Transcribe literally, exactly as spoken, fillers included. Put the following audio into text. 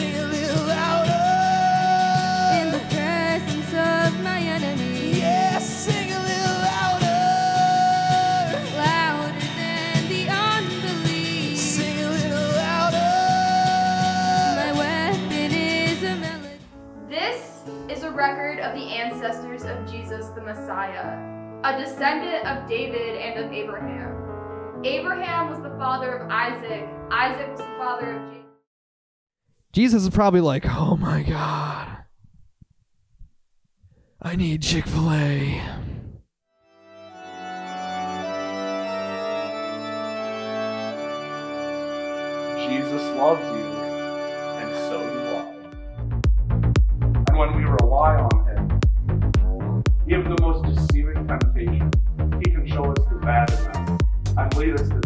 Sing a little louder. In the presence of my enemy. Yeah, sing a little louder. Louder than the unbelief. Sing a little louder. My weapon is a melody. This is a record of the ancestors of Jesus the Messiah, a descendant of David and of Abraham. Abraham was the father of Isaac. Isaac was the father of Jacob. Jesus is probably like, oh my God, I need Chick-fil-A. Jesus loves you, and so do I. And when we rely on Him, even the most deceiving temptation, He can show us the bad in us and lead us to